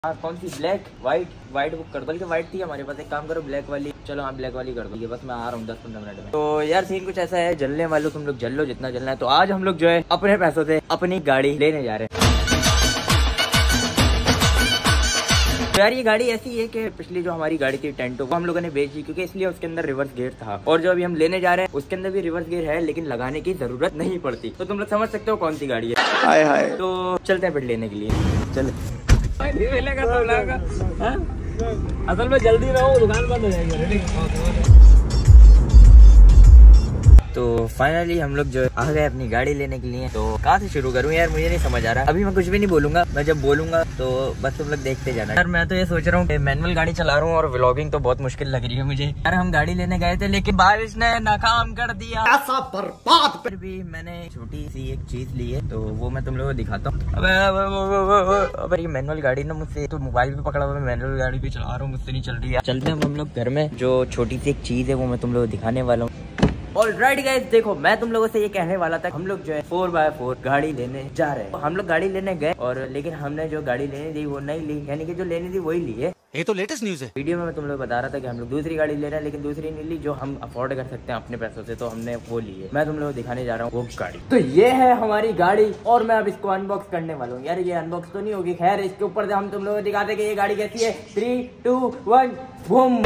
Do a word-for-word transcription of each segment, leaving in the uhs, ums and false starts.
हाँ कौन सी? Black white? व्हाइट बुक कर दो, बल्कि व्हाइट थी हमारे पास, एक काम करो ब्लैक वाली। चलो हाँ ब्लैक वाली कर दो, ये बस मैं आ रहा हूँ दस पंद्रह मिनट में। तो यार सीन कुछ ऐसा है, जलने वालों तुम लोग जल लो जितना जलना है। तो आज हम लोग जो है अपने पैसों से अपनी गाड़ी लेने जा रहे हैं। तो यार ये गाड़ी ऐसी है कि पिछली जो हमारी गाड़ी थी टेंटो, वो हम लोगों ने बेच दी, क्योंकि इसलिए उसके अंदर रिवर्स गियर था। और जो अभी हम लेने जा रहे हैं उसके अंदर भी रिवर्स गियर है, लेकिन लगाने की जरूरत नहीं पड़ती। तो तुम लोग समझ सकते हो कौन सी गाड़ी है। हाय हाय। तो चलते हैं फिर लेने के लिए। चले असल में जल्दी रहो, दुकान बंद हो जाएगी। तो फाइनली हम लोग जो आ गए अपनी गाड़ी लेने के लिए। तो कहाँ से शुरू करूँ यार, मुझे नहीं समझ आ रहा। अभी मैं कुछ भी नहीं बोलूंगा, मैं जब बोलूंगा तो बस तुम लोग देखते जाना। यार मैं तो ये सोच रहा हूँ मैनुअल गाड़ी चला रहा हूँ और व्लॉगिंग तो बहुत मुश्किल लग रही है मुझे। यार हम गाड़ी लेने गए थे लेकिन बारिश ने नाकाम कर दिया, ऐसा बर्बाद। फिर भी मैंने छोटी सी एक चीज ली है, तो वो मैं तुम लोगों को दिखाता हूँ। अब ये मैनुअल गाड़ी ना मुझसे, तो मोबाइल पे पकड़ा हुआ, मैं मैनुअल गाड़ी भी चला रहा हूँ, मुझसे नहीं चल रही है। चलते हैं हम लोग घर में, जो छोटी सी एक चीज है वो मैं तुम लोगों को दिखाने वाला हूँ। ऑलराइट गाइस, देखो मैं तुम लोगों से ये कहने वाला था, हम लोग जो है फोर बाय फोर गाड़ी लेने जा रहे हैं। हम लोग गाड़ी लेने गए और लेकिन हमने जो गाड़ी लेने दी वो नहीं ली, यानी कि जो लेनी थी वही ली है। ये तो लेटेस्ट न्यूज है। वीडियो में मैं तुम लोग बता रहा था कि हम लोग दूसरी गाड़ी ले रहे हैं, लेकिन दूसरी नहीं ली, जो हम अफोर्ड कर सकते हैं अपने पैसों से, तो हमने वो ली है। मैं तुम लोग को दिखाने जा रहा हूँ वो गाड़ी। तो ये है हमारी गाड़ी और मैं अब इसको अनबॉक्स करने वाला हूँ। यार ये अनबॉक्स तो नहीं होगी, खैर इसके ऊपर से हम तुम लोग को दिखाते कि ये गाड़ी कैसी है। Three two one boom.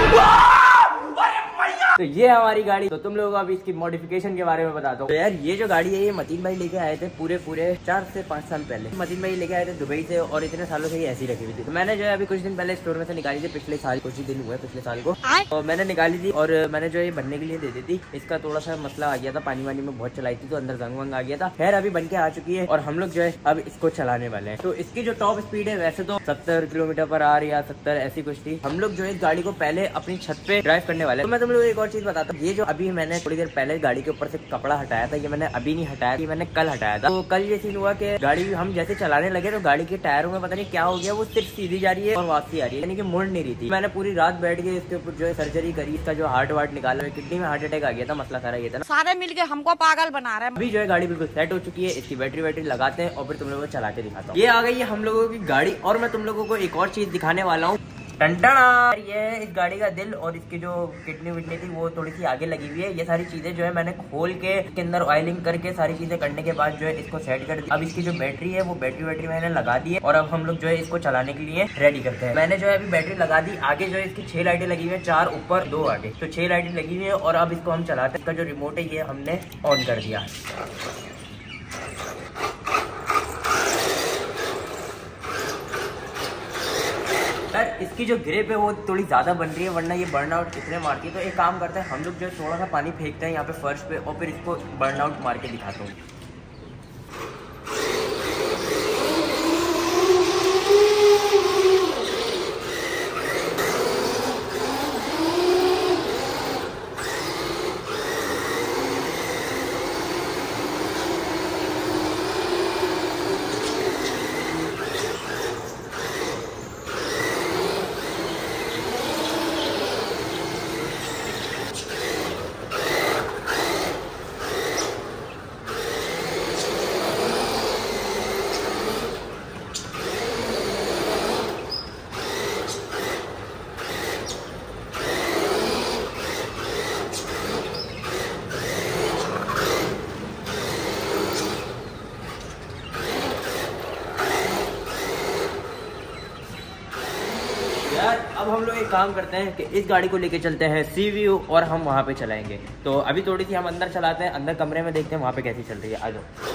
तो ये हमारी गाड़ी। तो तुम लोगों को अभी इसकी मॉडिफिकेशन के बारे में बताता हूँ। तो यार ये जो गाड़ी है ये मतीन भाई लेके आए थे पूरे पूरे चार से पाँच साल पहले। मतीन भाई लेके आए थे दुबई से और इतने सालों से ये ऐसी रखी हुई थी। तो मैंने जो है अभी कुछ दिन पहले स्टोर में से निकाली थी, पिछले साल, कुछ ही दिन हुए पिछले साल को, तो मैंने निकाली थी और मैंने जो ये बनने के लिए दे दी थी। इसका थोड़ा सा मसला आ गया था, पानी वानी में बहुत चलाई थी तो अंदर जंग वंग आ गया था। खैर अभी बन के आ चुकी है और हम लोग जो है अब इसको चलाने वाले हैं। तो इसकी जो टॉप स्पीड है वैसे तो सत्तर किलोमीटर पर आर या सत्तर ऐसी कुछ थी। हम लोग जो है गाड़ी को पहले अपनी छत पे ड्राइव करने वाले। तो मैं तुम लोग एक और चीज बताता हूँ, ये जो अभी मैंने थोड़ी देर पहले गाड़ी के ऊपर से कपड़ा हटाया था, ये मैंने अभी नहीं हटाया, ये मैंने कल हटाया था। तो कल ये सीन हुआ कि गाड़ी हम जैसे चलाने लगे तो गाड़ी के टायरों में पता नहीं क्या हो गया, वो सिर्फ सीधी जा रही है और वापसी आ रही है, यानी कि मुड़ नहीं रही थी। मैंने पूरी रात बैठ के इसके ऊपर जो है सर्जरी करी, इसका जो हार्ट वार्ट निकाला, किडनी में हार्ट अटैक आ गया था, मसला सारा ये था ना। सारे मिलके हमको पागल बना रहे हैं। अभी जो है गाड़ी बिल्कुल सेट हो चुकी है, इसकी बैटरी बैटरी लगाते हैं और फिर तुम लोगों को चला के दिखाता हूँ। ये आ गई है हम लोगों की गाड़ी और मैं तुम लोगों को एक और चीज दिखाने वाला हूँ। टंटना, ये इस गाड़ी का दिल और इसकी जो किडनी विडनी थी वो थोड़ी सी आगे लगी हुई है। ये सारी चीजें जो है मैंने खोल के इसके अंदर ऑयलिंग करके सारी चीजें करने के बाद जो है इसको सेट कर दी। अब इसकी जो बैटरी है वो बैटरी बैटरी मैंने लगा दी है और अब हम लोग जो है इसको चलाने के लिए रेडी करते हैं। मैंने जो है अभी बैटरी लगा दी। आगे जो है इसकी छह लाइटें लगी हुई है, चार ऊपर दो आगे, तो छह लाइटें लगी हुई है और अब इसको हम चलाते हैं। इसका जो रिमोट है ये हमने ऑन कर दिया। इसकी जो ग्रिप है वो थोड़ी ज्यादा बन रही है, वरना ये बर्नआउट कितने मारती है। तो एक काम करते हैं हम लोग जो है थोड़ा सा पानी फेंकते हैं यहाँ पे फर्श पे और फिर इसको बर्नआउट मार के दिखाता हूँ। यार अब हम लोग एक काम करते हैं कि इस गाड़ी को लेके चलते हैं सी व्यू और हम वहाँ पे चलाएंगे। तो अभी थोड़ी सी हम अंदर चलाते हैं, अंदर कमरे में देखते हैं वहाँ पे कैसी चल रही है। आ जाओ।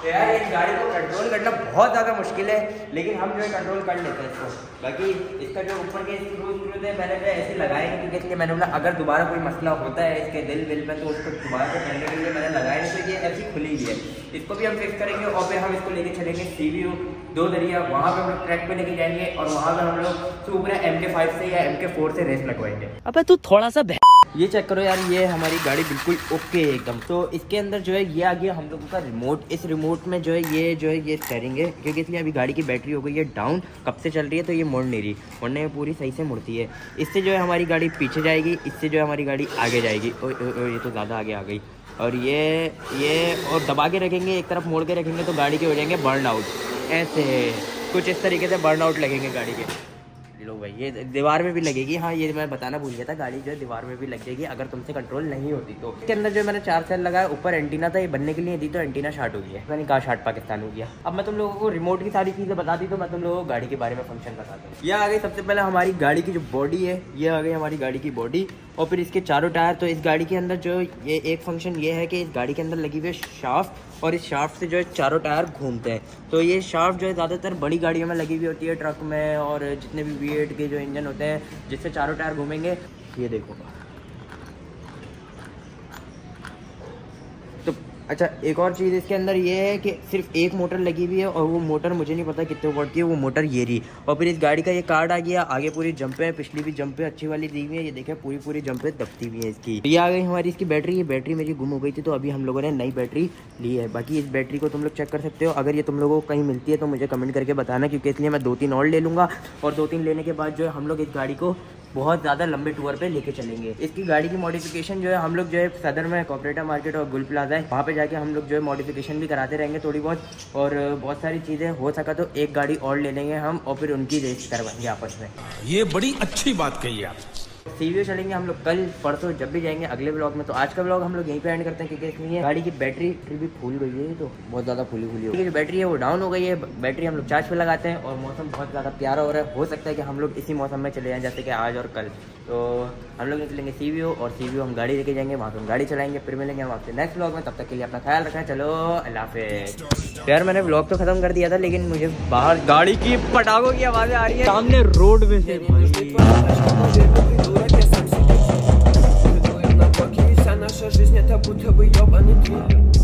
यार इस गाड़ी को कंट्रोल करना बहुत ज़्यादा मुश्किल है, लेकिन हम जो है कंट्रोल कर लेते हैं इसको। बाकी इसका जो ऊपर के स्क्रू स्क्रू थे मैंने जो ऐसे लगाए हैं, क्योंकि इसलिए मैंने बोला अगर दोबारा कोई मसला होता है इसके दिल विल में तो उसको दोबारा से करने के लिए मैंने लगाया नहीं, तो ये ऐसी खुली हुई है। इसको भी हम फिक्स करेंगे और फिर हम इसको लेके चलेंगे सी वी यू दो दरिया, वहाँ पे हम लोग ट्रैक पे लेके जाएंगे और वहाँ पे हम लोग सुपर एम के फाइव से या एम के फोर से रेस लगवाएंगे। अबे तू थोड़ा सा ये चेक करो यार, ये हमारी गाड़ी बिल्कुल ओके है एकदम। तो इसके अंदर जो है ये आ गया हम लोगों का रिमोट। इस रिमोट में जो है ये जो है ये स्टेयरिंग है, क्योंकि इसलिए अभी गाड़ी की बैटरी हो गई है डाउन, कब से चल रही है तो ये मुड़ नहीं रही, मुड़ने में पूरी सही से मुड़ती है। इससे जो है हमारी गाड़ी पीछे जाएगी, इससे जो है हमारी गाड़ी आगे जाएगी। ओ, ओ, ओ, ये तो ज़्यादा आगे आ गई। और ये ये और दबा के रखेंगे, एक तरफ मोड़ के रखेंगे तो गाड़ी के हो जाएंगे बर्न आउट। ऐसे कुछ इस तरीके से बर्न आउट लगेंगे गाड़ी के। लो भाई ये दीवार में भी लगेगी। हाँ ये मैं बताना भूल गया था, गाड़ी जो है दीवार में भी लग जाएगी अगर तुमसे कंट्रोल नहीं होती तो। इसके अंदर जो मैंने चार सेल लगाया, ऊपर एंटीना था, ये बनने के लिए दी तो एंटीना शार्ट हो गया। मैंने कहा शार्ट पाकिस्तान हो गया। अब मैं तुम लोगों को रिमोट की सारी चीज़ें बता दी, तो मैं तुम लोगों को गाड़ी के बारे में फंक्शन बताता हूँ। ये आ गई सबसे पहले हमारी गाड़ी की जो बॉडी है, ये आ गई हमारी गाड़ी की बॉडी और फिर इसके चारों टायर। तो इस गाड़ी के अंदर जो ये एक फंक्शन ये है कि इस गाड़ी के अंदर लगी हुई है शाफ्ट, और इस शाफ्ट से जो है चारों टायर घूमते हैं। तो ये शाफ्ट जो है ज़्यादातर बड़ी गाड़ियों में लगी हुई होती है, ट्रक में और जितने भी वी एट के जो इंजन होते हैं जिससे चारों टायर घूमेंगे। ये देखो। तो अच्छा एक और चीज़ इसके अंदर ये है कि सिर्फ एक मोटर लगी हुई है और वो मोटर मुझे नहीं पता कितने वोल्ट की है, वो मोटर ये रही। और फिर इस गाड़ी का ये कार्ड आ गया, आगे पूरी जंपें हैं, पिछली भी जंपें अच्छी वाली दी हुई है। ये देखें पूरी पूरी जंपें दबती हुई है इसकी। ये आ गई हमारी इसकी बैटरी। ये बैटरी मेरी गुम हो गई थी तो अभी हम लोगों ने नई बैटरी ली है। बाकी इस बैटरी को तुम लोग चेक कर सकते हो, अगर ये तुम लोगों को कहीं मिलती है तो मुझे कमेंट करके बताना, क्योंकि इसलिए मैं दो तीन और ले लूँगा और दो तीन लेने के बाद जो है हम लोग इस गाड़ी को बहुत ज़्यादा लंबे टूर पे लेके चलेंगे। इसकी गाड़ी की मॉडिफिकेशन जो है हम लोग जो है सदर में कोऑपरेटिव मार्केट और गुल प्लाजा है, वहाँ पे जाके हम लोग जो है मॉडिफिकेशन भी कराते रहेंगे थोड़ी बहुत, और बहुत सारी चीज़ें हो सका तो एक गाड़ी और ले लेंगे हम और फिर उनकी रेस करवाएंगे आपस में। ये बड़ी अच्छी बात कही आप। सीवीओ चलेंगे हम लोग कल परसों जब भी जाएंगे अगले ब्लॉग में। तो आज का ब्लॉग हम लोग यहीं पे एंड करते हैं, क्योंकि इसमें गाड़ी की बैटरी भी फूल गई है, तो बहुत ज़्यादा फूली फूली हो गई। जो बैटरी है वो डाउन हो गई है। बैटरी हम लोग चार्ज पे लगाते हैं और मौसम बहुत ज़्यादा प्यारा हो रहा है। हो सकता है कि हम लोग इसी मौसम में चले जाएँ जैसे कि आज और कल। तो हम लोग निकलेंगे सीवीओ और सीवीओ हम गाड़ी लेके जाएंगे, वहाँ से हम गाड़ी चलाएंगे। फिर मिलेंगे हम आपसे नेक्स्ट ब्लॉग में, तब तक के लिए अपना ख्याल रखें। चलो अल्लाह हाफिज़। यार मैंने ब्लॉग तो खत्म कर दिया था, लेकिन मुझे बाहर गाड़ी की पटाखों की आवाज़ें आ रही है सामने रोड में से। Наша жизнь это будто бы ёбаный триллер.